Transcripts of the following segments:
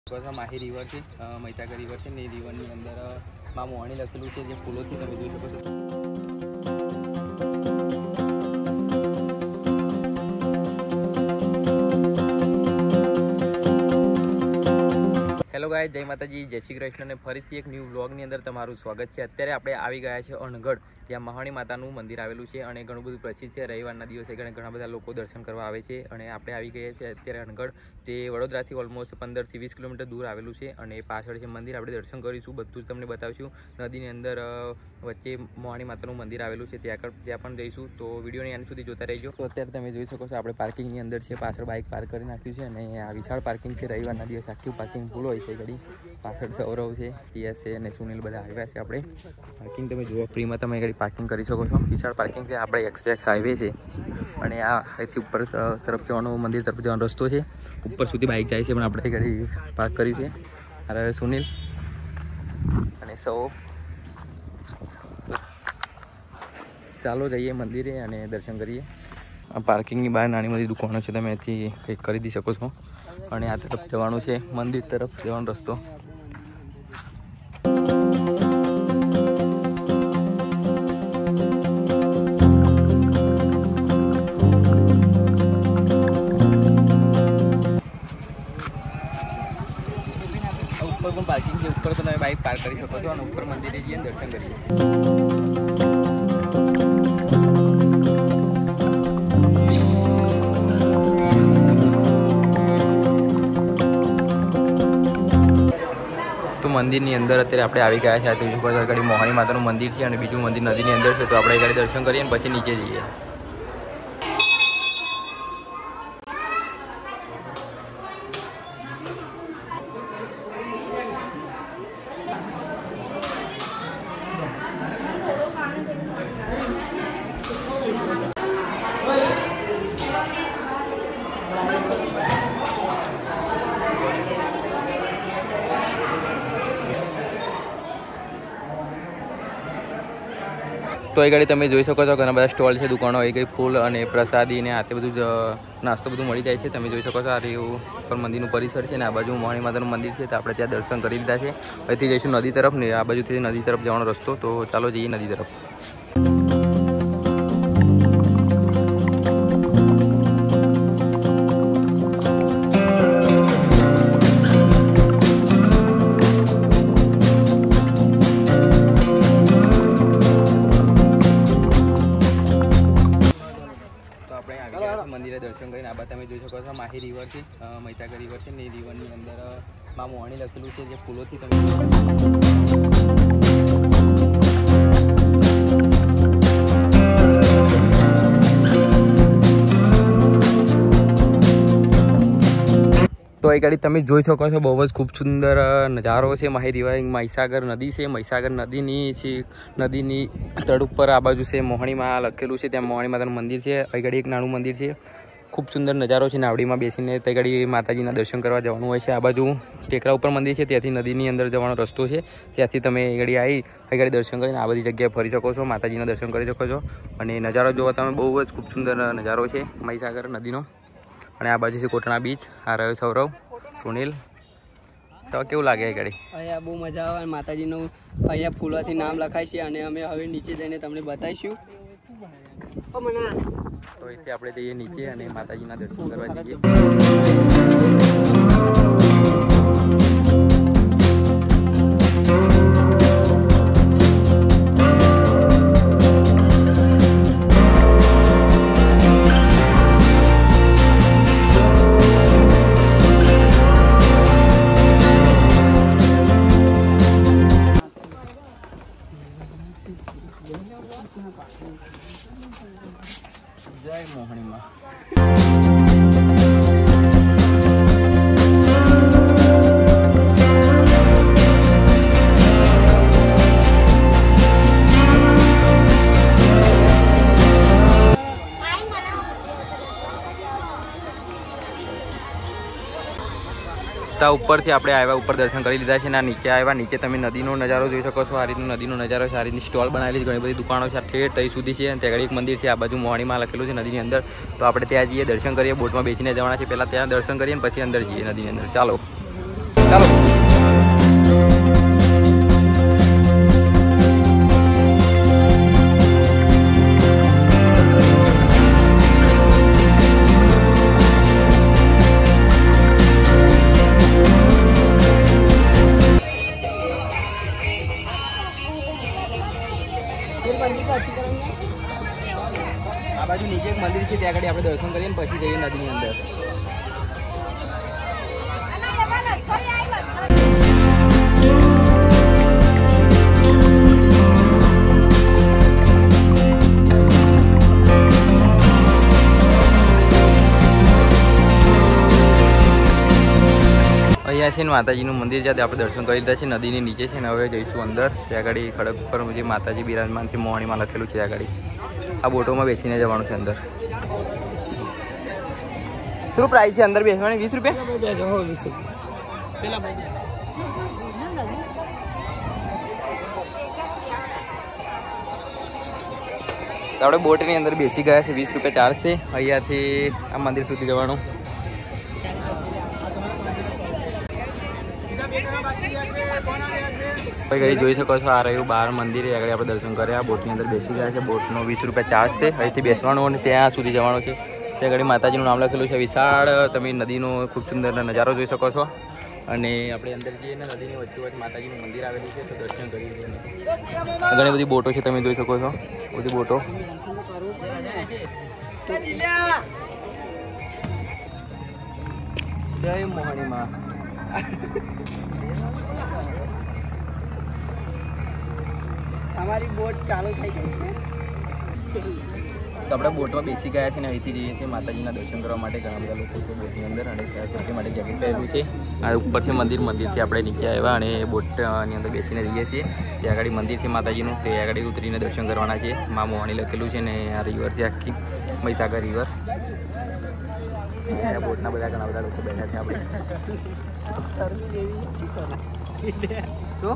Mahi river છે, Mahisagar river છે ને એ રિવરની અંદર માં મોહણી લખેલું છે જે ફૂલોથી તમે જોઈ શકો છો. હેલો ગાય, જય માતાજી, જય શ્રી કૃષ્ણ ને ફરીથી એક ન્યૂ વ્લોગની અંદર તમારું સ્વાગત છે. અત્યારે આપણે આવી ગયા છે અણગઢ, ત્યાં મહાણી માતાનું મંદિર આવેલું છે અને ઘણું બધું પ્રસિદ્ધ છે. રવિવારના દિવસે ઘણા બધા લોકો દર્શન કરવા આવે છે અને આપણે આવી ગયા છે અત્યારે અણગઢ, જે વડોદરાથી ઓલમોસ્ટ 15 થી 20 કિલોમીટર દૂર આવેલું છે અને પાછળ છે મંદિર. આપણે દર્શન કરીશું, બધું જ તમને બતાવીશું. નદીની અંદર વચ્ચે મહાણી માતાનું મંદિર આવેલું છે, ત્યાં પણ જઈશું. તો વિડીયોની એન્ડ સુધી જોતા રહેજો. તો અત્યારે તમે જોઈ શકો છો આપણે પાર્કિંગની અંદર છે, પાછળ બાઇક પાર્ક કરી નાખ્યું છે અને આ વિશાળ પાર્કિંગ છે. રવિવારના દિવસે આખું પાર્કિંગ ફૂલ હોય છે. ઘડી પાછળ સૌરવ છે, ટીએસ છે અને સુનિલ બધા આવ્યા છે. આપણે પાર્કિંગ તમે જુઓ, ફ્રીમાં તમે ઘડી પાર્કિંગ કરી શકો છો. વિશાળ પાર્કિંગ છે. આપણે એક્સપ્રેસ હાઈવે છે અને આ અહીંથી ઉપર તરફ જવાનો, મંદિર તરફ જવાનો રસ્તો છે. ઉપર સુધી બાઇક જાય છે પણ આપણે ઘડી પાર્ક કરી છે. અરે સુનિલ અને સૌ ચાલો જઈએ મંદિરે અને દર્શન કરીએ. આ પાર્કિંગની બહાર નાની મોટી દુકાનો છે, તમે અહીંથી કંઈક ખરીદી શકો છો. અને આ તરફ જવાનું છે, મંદિર તરફ જવાનો રસ્તો. ઉપર પણ પાર્કિંગ છે, ઉપર પણ તમે બાઇક પાર્ક કરી શકો છો અને ઉપર મંદિરે જઈએ દર્શન કરીએ. મંદિરની અંદર અત્યારે આપણે આવી ગયા છે. આ ઘડી મોહણી માતાનું મંદિર છે અને બીજું મંદિર નદીની અંદર છે. તો આપણે ઘડી દર્શન કરીએ અને પછી નીચે જઈએ. તો એ ગાડી તમે જોઈ શકો છો, ઘણા બધા સ્ટોલ છે, દુકાનો એ ગઈ, ફૂલ અને પ્રસાદી ને આ તે બધું જ નાસ્તો બધું મળી જાય છે. તમે જોઈ શકો છો આ રહ્યું ઉપર મંદિરનું પરિસર છે ને આ બાજુ મહાણી માતાનું મંદિર છે. તો આપણે ત્યાં દર્શન કરી લીધા છે. અહીંથી જઈશું નદી તરફ ને આ બાજુથી નદી તરફ જવાનો રસ્તો. તો ચાલો જઈએ નદી તરફ. મંદિરે દર્શન કરીને આ તમે જોઈ શકો છો માહી રિવર છે, મહીસાગર રિવર છે ને એ રિવરની અંદર માં મોહણી લખેલું છે જે ફૂલોથી તમે તો એ ગાડી તમે જોઈ શકો છો, બહુ જ ખૂબ સુંદર નજારો છે. માહી રિવર, મહીસાગર નદી છે. મહીસાગર નદીની તળ ઉપર આ બાજુ છે મોહણીમાં લખેલું છે, ત્યાં મોહણી માતાનું મંદિર છે. અહીં ગાડી એક નાનું મંદિર છે, ખૂબ સુંદર નજારો છે. નાવડીમાં બેસીને તે ગાડી માતાજીના દર્શન કરવા જવાનું હોય છે. આ બાજુ ટેકરા ઉપર મંદિર છે, ત્યાંથી નદીની અંદર જવાનો રસ્તો છે. ત્યાંથી તમે એ ગાડી આવી અહીં ગાડી દર્શન કરીને આ બધી જગ્યાએ ફરી શકો છો, માતાજીના દર્શન કરી શકો છો. અને નજારો જોવા તમે બહુ જ ખૂબ સુંદર નજારો છે મહીસાગર નદીનો. અને આ બાજુ છે કોટણા બીચ. આ રહ્યો સૌરવ, સુનિલ. તો કેવું લાગે એ ગાડી? અહીંયા બહુ મજા આવે. માતાજીનું અહીંયા ફૂલોથી નામ લખાય છે અને અમે હવે નીચે જઈને તમને બતાવીશું. તો અહીંથી આપણે જઈએ નીચે અને માતાજીના દર્શન કરવા જઈએ. જય મોહણીમાં. ઉપરથી આપણે આવ્યા, ઉપર દર્શન કરી લીધા છે ને નીચે આવ્યા. નીચે તમે નદીનો નજારો જોઈ શકો છો. આ રીતનો નદીનો નજારો છે. આ રીતની સ્ટોલ બનાવેલી છે, ઘણી બધી દુકાનો છે. ઠેઠ તઈ સુધી છે. ત્યાં એક મંદિર છે, આ બાજુ મોહણીમાં લખેલું છે નદીની અંદર. તો આપણે ત્યાં જઈએ, દર્શન કરીએ. બોટમાં બેસીને જવાના છે. પહેલાં ત્યાં દર્શન કરીએ ને પછી અંદર જઈએ નદીની અંદર. ચાલો. દર્શન કરીને પછી જઈએ નદીની અંદર. અહીંયા છે ને માતાજીનું મંદિર છે, આપણે દર્શન કરી લીધા છે. નદીની નીચે છે ને હવે જઈશું અંદર. ત્યાં આગળ ખડક ઉપર જે માતાજી બિરાજમાન છે મોહણીમાં લખેલું છે. ત્યાં આગળ આ બોટોમાં બેસીને જવાનું છે અંદર. શું પ્રાઇસ છે અંદર બેસવાની? 20 રૂપિયા. તો આપણે બોટની અંદર બેસી ગયા છે. 20 રૂપિયા ચાર્જ છે અહીંયાથી આ મંદિર સુધી જવાનું. ઘડી જોઈ શકો છો આ રહ્યું બહાર મંદિર. આગળ આપણે દર્શન કર્યા. બોટની અંદર બેસી ગયા છે. બોટનો 20 રૂપિયા ચાર્જ છે. અહીંથી બેસવાનું અને ત્યાં સુધી જવાનું છે. ત્યાં આગળ માતાજીનું નામ લખેલું છે. વિશાળ તમે નદીનો ખૂબ સુંદર નજારો જોઈ શકો છો. અને આપણે અંદર જઈએ ને નદીની વચ્ચોવચ્ચ માતાજીનું મંદિર આવેલું છે, તો દર્શન કરી લઈએ. ઘણી બધી બોટો છે, તમે જોઈ શકો છો બધી બોટો. જય મોહણીમાં. અમારી બોટ ચાલુ થઈ ગઈ છે. તો આપણે બોટમાં બેસી ગયા છે ને અહીંથી જઈએ છીએ માતાજીના દર્શન કરવા માટે. ઘણા બધા લોકો છે બોટની અંદર અને સેફટી માટે જેકેટ પહેરેલું છે. આ ઉપર છે મંદિર. મંદિરથી આપણે નીચે આવ્યા અને બોટની અંદર બેસીને જઈએ છીએ. ત્યાં આગળ મંદિર છે માતાજીનું, તે આગળ ઉતરીને દર્શન કરવાના છે. મા મોહણી લખેલું છે ને આ રિવર છે આખી મહીસાગર રિવર. બોટના બધા ઘણા બધા લોકો બેઠા છે. આપણે શું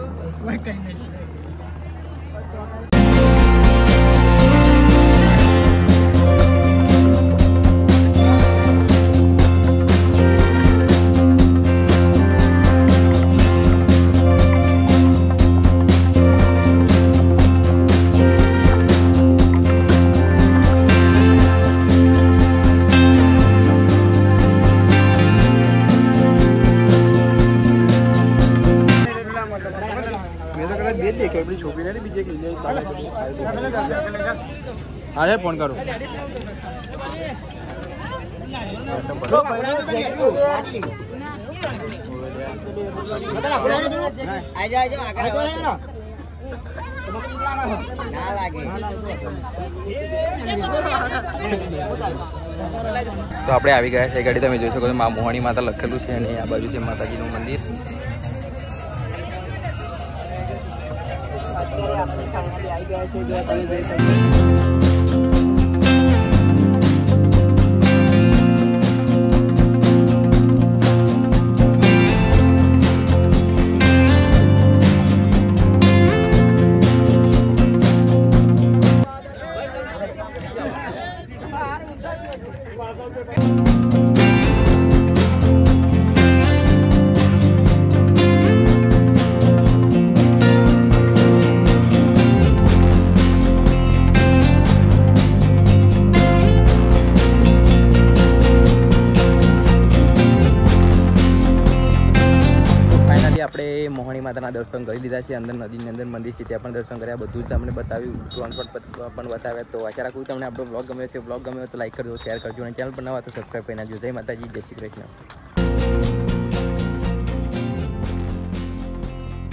હા ફોન કરો. તો આપણે આવી ગયા છે ગાડી. તમે જોઈ શકો છો મા મોહણી માતા લખેલું છે અને આ બાજુ છે માતાજીનું મંદિર. અત્યારે આપણે ફાઇનલી આવી ગયા છે. જો તમે જોઈ શકો. આપણે મોહણી માતાના દર્શન કરી લીધા છે. અંદર નદીની અંદર મંદિર છે, ત્યાં પણ દર્શન કર્યા. બધું જ તમને બતાવ્યું, ટ્રાન્સપોર્ટ પણ બતાવ્યા. તો આશા રાખું તમને આપણો બ્લોગ ગમ્યો છે. બ્લોગ ગમ્યો તો લાઈક કરજો, શેર કરજો અને ચેનલ પર નવા તો સબસ્ક્રાઈબ કરી નાખજો. જય માતાજી, જય શ્રી કૃષ્ણ.